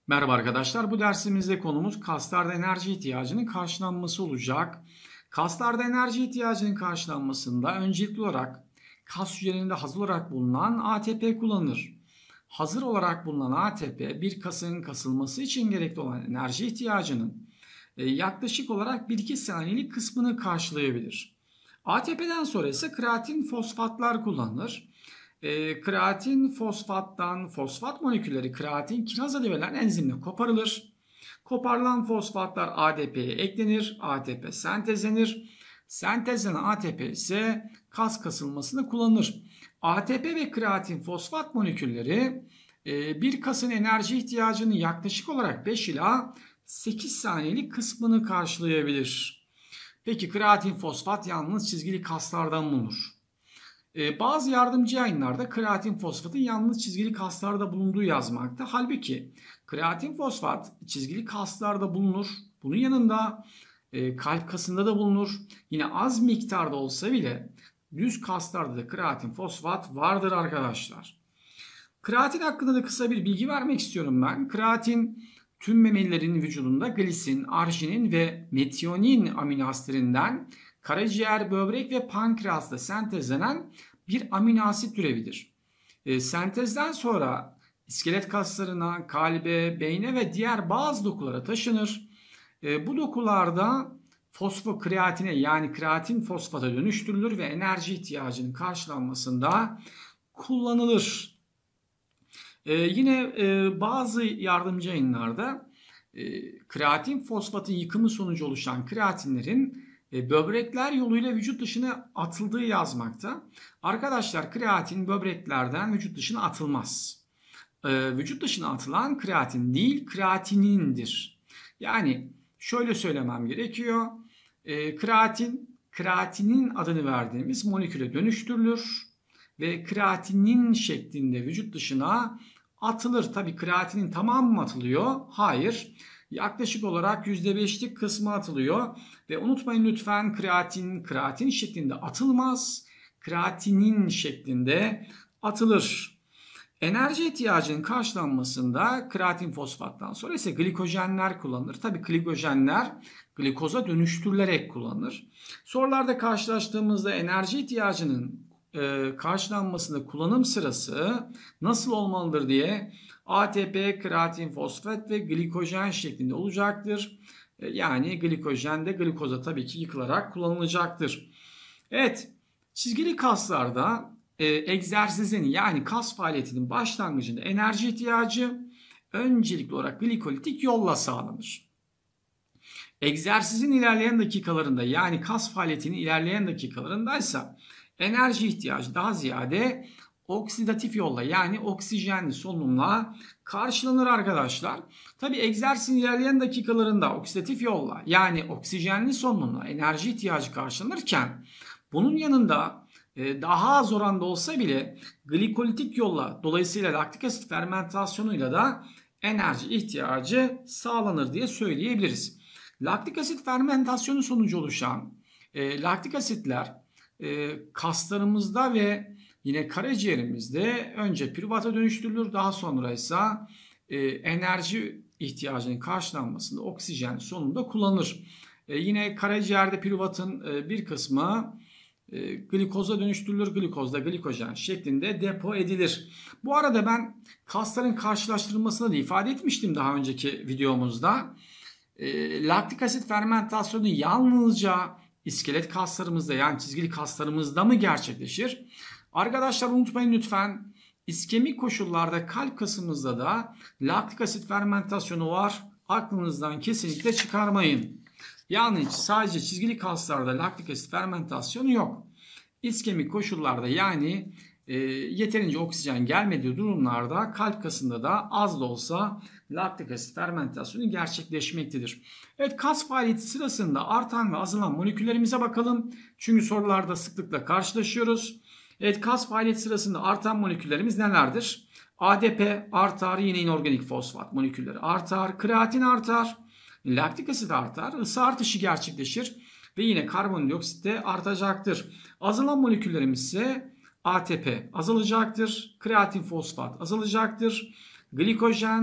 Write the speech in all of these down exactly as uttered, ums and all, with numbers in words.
Merhaba arkadaşlar. Bu dersimizde konumuz kaslarda enerji ihtiyacının karşılanması olacak. Kaslarda enerji ihtiyacının karşılanmasında öncelikli olarak kas hücrelerinde hazır olarak bulunan A T P kullanılır. Hazır olarak bulunan A T P bir kasın kasılması için gerekli olan enerji ihtiyacının yaklaşık olarak bir iki saniyelik kısmını karşılayabilir. A T P'den sonra ise kreatin fosfatlar kullanılır. E, kreatin fosfattan fosfat molekülleri kreatin kinaza verilen enzimle koparılır. Koparılan fosfatlar A D P'ye eklenir. A T P sentezlenir. Sentezlenen A T P ise kas kasılmasında kullanılır. A T P ve kreatin fosfat molekülleri e, bir kasın enerji ihtiyacının yaklaşık olarak beş ila sekiz saniyelik kısmını karşılayabilir. Peki kreatin fosfat yalnız çizgili kaslardan bulunur. Ee, bazı yardımcı yayınlarda kreatin fosfatın yalnız çizgili kaslarda bulunduğu yazmakta. Halbuki kreatin fosfat çizgili kaslarda bulunur. Bunun yanında e, kalp kasında da bulunur. Yine az miktarda olsa bile düz kaslarda da kreatin fosfat vardır arkadaşlar. Kreatin hakkında da kısa bir bilgi vermek istiyorum ben. Kreatin tüm memelilerin vücudunda glisin, arginin ve metionin amino asitlerinden karaciğer, böbrek ve pankreasta sentezlenen bir amino asit türevidir. E, sentezden sonra iskelet kaslarına, kalbe, beyne ve diğer bazı dokulara taşınır. E, bu dokularda fosfokreatine yani kreatin fosfata dönüştürülür ve enerji ihtiyacının karşılanmasında kullanılır. E, yine e, bazı yardımcı yayınlarda e, kreatin fosfatın yıkımı sonucu oluşan kreatinlerin böbrekler yoluyla vücut dışına atıldığı yazmakta. Arkadaşlar kreatin böbreklerden vücut dışına atılmaz. Ee, vücut dışına atılan kreatin değil kreatinindir. Yani şöyle söylemem gerekiyor. Ee, kreatin, kreatinin adını verdiğimiz moleküle dönüştürülür ve kreatinin şeklinde vücut dışına atılır. Tabii kreatinin tamamı mı atılıyor? Hayır. Yaklaşık olarak yüzde beşlik kısmı atılıyor. Ve unutmayın lütfen kreatin, kreatin şeklinde atılmaz. Kreatinin şeklinde atılır. Enerji ihtiyacının karşılanmasında kreatin fosfattan sonra ise glikojenler kullanılır. Tabii glikojenler glikoza dönüştürülerek kullanılır. Sorularda karşılaştığımızda enerji ihtiyacının e, karşılanmasında kullanım sırası nasıl olmalıdır diye A T P, kreatin fosfat ve glikojen şeklinde olacaktır. Yani glikojen de glikoza tabii ki yıkılarak kullanılacaktır. Evet, çizgili kaslarda e, egzersizin yani kas faaliyetinin başlangıcında enerji ihtiyacı öncelikli olarak glikolitik yolla sağlanır. Egzersizin ilerleyen dakikalarında yani kas faaliyetinin ilerleyen dakikalarındaysa enerji ihtiyacı daha ziyade oksidatif yolla yani oksijenli solunumla karşılanır arkadaşlar. Tabi egzersizin ilerleyen dakikalarında oksidatif yolla yani oksijenli solunumla enerji ihtiyacı karşılanırken bunun yanında daha az oranda olsa bile glikolitik yolla dolayısıyla laktik asit fermentasyonuyla da enerji ihtiyacı sağlanır diye söyleyebiliriz. Laktik asit fermentasyonu sonucu oluşan e, laktik asitler e, kaslarımızda ve yine karaciğerimizde önce piruvata dönüştürülür, daha sonra ise e, enerji ihtiyacının karşılanmasında oksijen sonunda kullanılır. E, yine karaciğerde piruvatın e, bir kısmı e, glikoza dönüştürülür, glikozda glikojen şeklinde depo edilir. Bu arada ben kasların karşılaştırılmasını da ifade etmiştim daha önceki videomuzda. E, laktik asit fermentasyonu yalnızca iskelet kaslarımızda yani çizgili kaslarımızda mı gerçekleşir? Arkadaşlar unutmayın lütfen iskemik koşullarda kalp kasımızda da laktik asit fermentasyonu var. Aklınızdan kesinlikle çıkarmayın. Yani sadece çizgili kaslarda laktik asit fermentasyonu yok. İskemik koşullarda yani e, yeterince oksijen gelmediği durumlarda kalp kasında da az da olsa laktik asit fermentasyonu gerçekleşmektedir. Evet, kas faaliyeti sırasında artan ve azalan moleküllerimize bakalım. Çünkü sorularda sıklıkla karşılaşıyoruz. Evet, kas faaliyeti sırasında artan moleküllerimiz nelerdir? A D P artar, yine inorganik fosfat molekülleri artar, kreatin artar, laktik asit artar, ısı artışı gerçekleşir ve yine karbondioksit de artacaktır. Azalan moleküllerimiz ise A T P azalacaktır, kreatin fosfat azalacaktır, glikojen,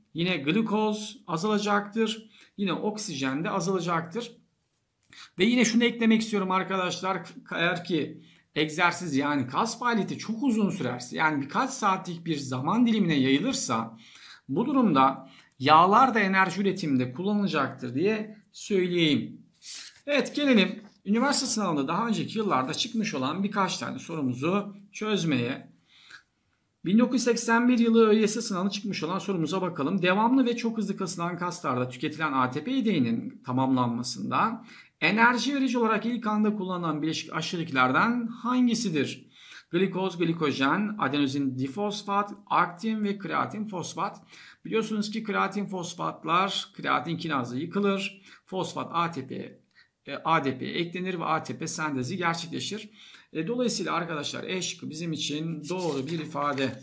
Yine glukoz azalacaktır. Yine oksijen de azalacaktır. Ve yine şunu eklemek istiyorum arkadaşlar. Eğer ki egzersiz yani kas faaliyeti çok uzun sürerse, yani birkaç saatlik bir zaman dilimine yayılırsa, bu durumda yağlar da enerji üretiminde kullanılacaktır diye söyleyeyim. Evet, gelelim üniversite sınavında daha önceki yıllarda çıkmış olan birkaç tane sorumuzu çözmeye. bin dokuz yüz seksen bir yılı ÖYS sınavına çıkmış olan sorumuza bakalım. Devamlı ve çok hızlı kasılan kaslarda tüketilen A T P iğneğinin tamamlanmasında enerji verici olarak ilk anda kullanılan bileşik aşağıdakilerden hangisidir? Glikoz, glikojen, adenozin difosfat, aktin ve kreatin fosfat. Biliyorsunuz ki kreatin fosfatlar kreatin kinazda yıkılır. Fosfat A T P A D P'ye eklenir ve A T P sentezi gerçekleşir. Dolayısıyla arkadaşlar E şıkkı bizim için doğru bir ifade.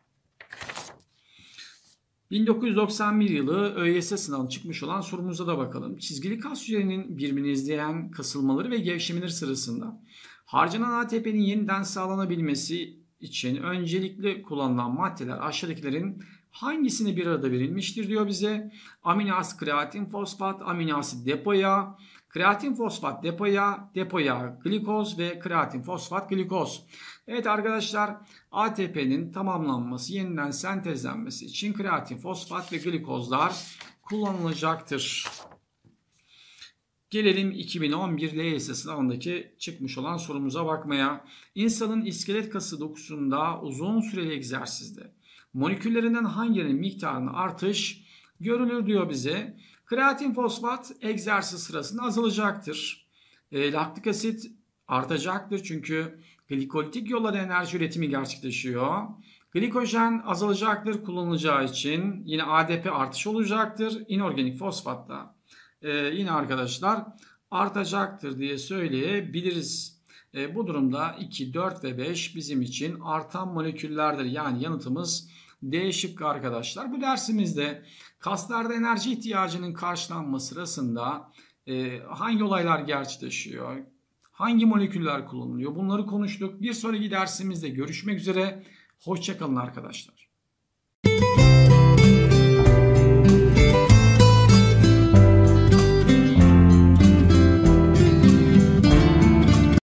bin dokuz yüz doksan bir yılı ÖYS sınavına çıkmış olan sorumuza da bakalım. Çizgili kas hücrelerinin birbirini izleyen kasılmaları ve gevşemeleri sırasında harcanan A T P'nin yeniden sağlanabilmesi için öncelikli kullanılan maddeler aşağıdakilerin hangisini bir arada verilmiştir diyor bize. Amino asit kreatin fosfat, amino asit depo yağı, kreatin fosfat depo yağı, depo yağı glikoz ve kreatin fosfat glikoz. Evet arkadaşlar, A T P'nin tamamlanması, yeniden sentezlenmesi için kreatin fosfat ve glikozlar kullanılacaktır. Gelelim iki bin on bir L Y S sınavındaki çıkmış olan sorumuza bakmaya. İnsanın iskelet kası dokusunda uzun süreli egzersizde moleküllerinden hangilerinin miktarında artış görülür diyor bize. Kreatin fosfat egzersiz sırasında azalacaktır. E, laktik asit artacaktır çünkü glikolitik yollarla enerji üretimi gerçekleşiyor. Glikojen azalacaktır kullanılacağı için. Yine A D P artış olacaktır. İnorganik fosfat da e, yine arkadaşlar artacaktır diye söyleyebiliriz. E, bu durumda iki, dört ve beş bizim için artan moleküllerdir. Yani yanıtımız D şıkkı arkadaşlar. Bu dersimizde kaslarda enerji ihtiyacının karşılanması sırasında e, hangi olaylar gerçekleşiyor, hangi moleküller kullanılıyor, bunları konuştuk. Bir sonraki dersimizde görüşmek üzere. Hoşça kalın arkadaşlar.